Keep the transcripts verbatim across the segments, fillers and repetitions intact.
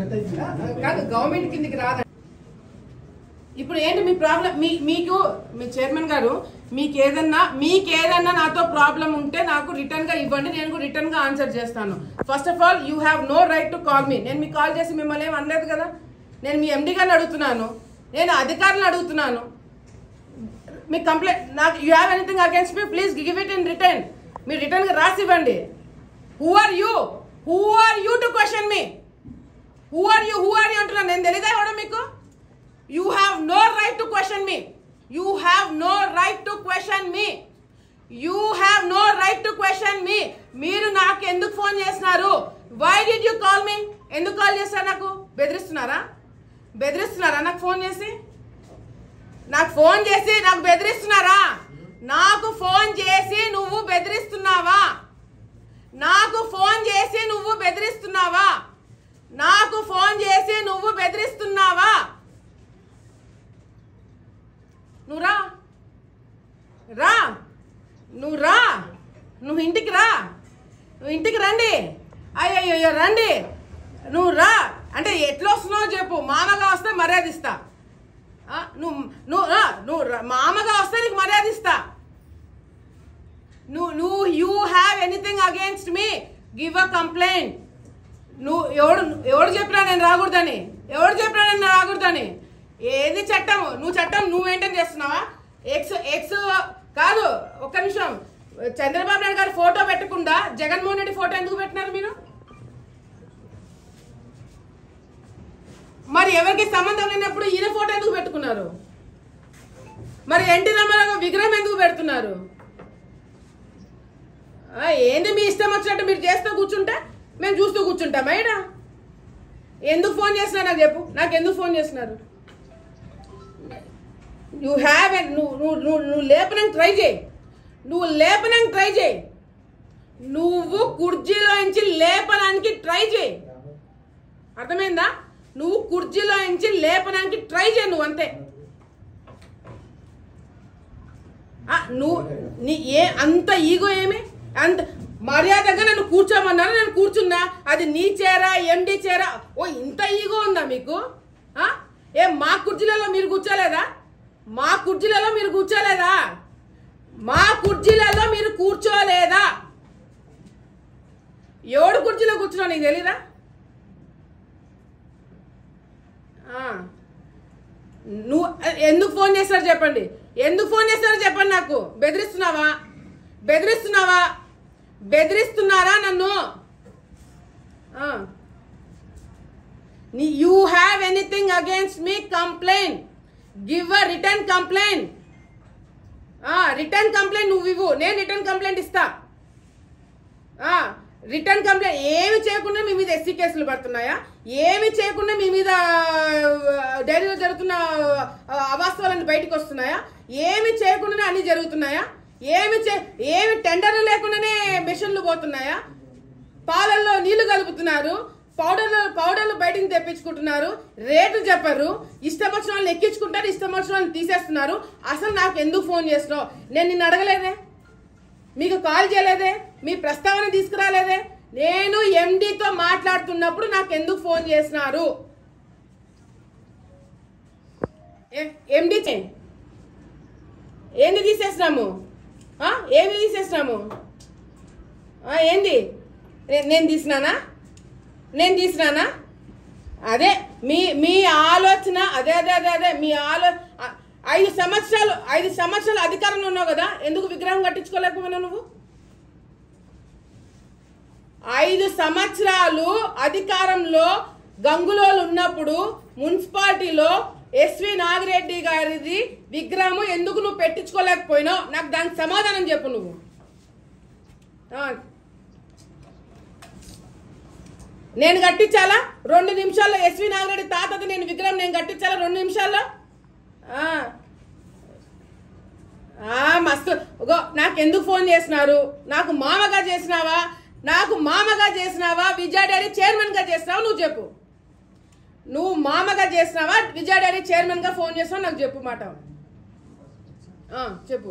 కాదు గవర్నమెంట్ కిందికి రాదండి. ఇప్పుడు ఏంటి మీ ప్రాబ్లం? మీ మీకు మీ చైర్మన్ గారు మీకు ఏదన్నా మీకు ఏదన్నా నాతో ప్రాబ్లం ఉంటే నాకు రిటర్న్ గా ఇవ్వండి, నేను రిటర్న్ గా ఆన్సర్ చేస్తాను. First of all you have no right to call me. నేను మీకు కాల్ చేసి మిమ్మల్ని ఏం అనలేదు కదా. నేను మీ ఎండి గారిని అడుగుతున్నాను, నేను అధికారులను అడుగుతున్నాను. మీ కంప్లైంట్ నాకు you have anything against me, please give it in return. మీరు రిటర్న్ గా రాసి ఇవ్వండి. Who are you who are you to question me? Who are you who are you అంటున్నాను. నేను తెలియదా ఇవ్వడం మీకు? You have no right to question me. You have no right to question me. You have no right to question me. మీరు నాకు ఎందుకు phone చేస్తున్నారు? Why did you call me? ఎందుకు కాల్ చేస్తారు? నాకు బెదిరిస్తున్నారా? బెదిరిస్తున్నారా నాకు ఫోన్ చేసి? నాకు ఫోన్ చేసి నాకు బెదిరిస్తున్నారా? నాకు ఫోన్ చేసి నువ్వు బెదిరిస్తున్నావా? నాకు ఫోన్ చేసి నువ్వు బెదిరిస్తున్నావా? నాకు ఫోన్ చేసి నువ్వు బెదిరిస్తున్నావా? నువ్వు రా రా నువ్వు రా నువ్వు ఇంటికి రా నువ్వు ఇంటికి రండి. అయ్యయ్యో రండి. నువ్వు రా అంటే ఎట్లా వస్తున్నావు చెప్పు. మామగా వస్తే మర్యాద ఇస్తా. నువ్వు నువ్వు నువ్వు మామగా వస్తే నీకు మర్యాద ఇస్తా. నువ్వు నువ్వు you have anything against me, give a complaint. నువ్వు ఎవడు ఎవడు చెప్పినా నేను రాకూడదని? ఎవడు చెప్పినా నేను రాకూడదని? ఏది చట్టము? నువ్వు చట్టం నువ్వు మెయింటైన్ చేస్తున్నావా? ఎక్స్ ఎక్స్ కాదు. ఒక్క నిమిషం. చంద్రబాబు నాయుడు గారు ఫోటో పెట్టకుండా జగన్మోహన్ రెడ్డి ఫోటో ఎందుకు పెట్టినారు మీరు? మరి ఎవరికి సంబంధం లేనప్పుడు ఈయన ఫోటో ఎందుకు పెట్టుకున్నారు? మరి ఎన్టీ రామారావు విగ్రహం ఎందుకు పెడుతున్నారు? ఏంది మీ ఇష్టం వచ్చినట్టు మీరు చేస్తూ కూర్చుంటే మేము చూస్తూ కూర్చుంటాం. అయినా ఎందుకు ఫోన్ చేస్తున్నారు నాకు చెప్పు. నాకు ఎందుకు ఫోన్ చేస్తున్నారు? యూ హ్యావ్ నువ్వు నువ్వు నువ్వు నువ్వు లేపడానికి ట్రై చేయి. నువ్వు లేపడానికి ట్రై చేయి. నువ్వు కుర్చీలో నుంచి లేపడానికి ట్రై చేయి. అర్థమైందా? నువ్వు కుర్చీలో నుంచి లేపడానికి ట్రై చేయి. నువ్వు అంతే. నువ్వు నీ ఏ అంత ఈగో ఏమి? అంత మర్యాదగా నన్ను కూర్చోమన్నాను, నేను కూర్చున్నా. అది నీ చేరా ఎండి చేరా? ఓ ఇంత ఈగో ఉందా మీకు? ఏ మా కుర్చీలలో మీరు కూర్చోలేదా? మా కుర్చీలలో మీరు కూర్చోలేదా? మా కుర్చీలలో మీరు కూర్చోలేదా? ఎవడు కుర్చీలో కూర్చున్నావు నీకు తెలీదా? నువ్వు ఎందుకు ఫోన్ చేస్తారో చెప్పండి. ఎందుకు ఫోన్ చేస్తారో చెప్పండి. నాకు బెదిరిస్తున్నావా? బెదిరిస్తున్నావా? బెదిరిస్తున్నారా నన్ను? You have anything against me, complaint. Give a return complaint. Return complaint నువ్వు ఇవ్వు, నేను రిటర్న్ కంప్లైంట్ ఇస్తా. రిటర్న్ కంప్లైంట్ ఏమి చేయకుండా మీ మీద ఎస్సీ కేసులు పడుతున్నాయా? ఏమి చేయకుండా మీ మీద డైరీలో జరుగుతున్న అవాస్తవాలన్నీ బయటకు వస్తున్నాయా? ఏమి చేయకుండానే అన్ని జరుగుతున్నాయా? ఏమి చే ఏమి టెండర్లు లేకుండానే మిషన్లు పోతున్నాయా? పాలల్లో నీళ్లు కలుపుతున్నారు, పౌడర్లు పౌడర్లు బయటకు తెప్పించుకుంటున్నారు, రేట్లు చెప్పరు, ఇష్టం వచ్చిన వాళ్ళని ఎక్కించుకుంటారు, ఇష్టం వచ్చిన వాళ్ళని తీసేస్తున్నారు. అసలు నాకు ఎందుకు ఫోన్ చేస్తున్నావు? నేను నిన్ను అడగలేదే, మీకు కాల్ చేయలేదే, మీ ప్రస్తావన తీసుకురాలేదే. నేను ఎండితో మాట్లాడుతున్నప్పుడు నాకు ఎందుకు ఫోన్ చేసినారు? ఎండి ఏంది తీసేసినాము? ఏమి తీసేసినాము? ఏంది నేను తీసినానా? నేను తీసినానా? అదే మీ మీ ఆలోచన. అదే అదే అదే అదే మీ ఆలో ఐదు సంవత్సరాలు ఐదు సంవత్సరాలు అధికారంలో ఉన్నావు కదా, ఎందుకు విగ్రహం కట్టించుకోలేకపోయినావు నువ్వు? ఐదు సంవత్సరాలు అధికారంలో గంగులోలు ఉన్నప్పుడు మున్సిపాలిటీలో ఎస్వి నాగిరెడ్డి గారిది విగ్రహం ఎందుకు నువ్వు పెట్టించుకోలేకపోయినావు? నాకు దానికి సమాధానం చెప్పు నువ్వు. నేను కట్టించాలా? రెండు నిమిషాల్లో ఎస్వి నాగిరెడ్డి తాతది నేను విగ్రహం నేను కట్టించాలా? రెండు నిమిషాల్లో? మస్తు. నాకెందుకు ఫోన్ చేసినారు? నాకు మామగా చేసినావా? నాకు మామగా చేసినావా? విజయ డైరీ చైర్మన్ గా చేసినావా? నువ్వు చెప్పు. నువ్వు మామగా చేసినావా? విజయ డైరీ చైర్మన్ గా ఫోన్ చేసినావు? నాకు చెప్పు మాట చెప్పు.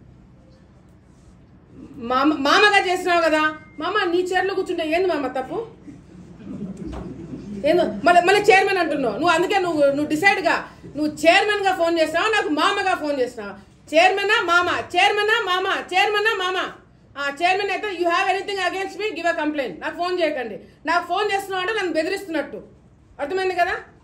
మామ మామగా చేసినావు కదా. మామ నీ చైర్లో కూర్చుంటే ఏంది మామ తప్పు? ఏందో మళ్ళీ మళ్ళీ చైర్మన్ అంటున్నావు నువ్వు. అందుకే నువ్వు నువ్వు డిసైడ్ గా నువ్వు చైర్మన్ గా ఫోన్ చేస్తున్నావు, నాకు మామగా ఫోన్ చేస్తున్నావు. చైర్మనా మామ, చైర్మనా మామ, చైర్మనా మామ. చైర్మన్ అయితే you have anything against me give a complaint. నాకు ఫోన్ చేయకండి. నాకు ఫోన్ చేస్తున్నావు అంటే నన్ను బెదిరిస్తున్నట్టు, అర్థమైంది కదా.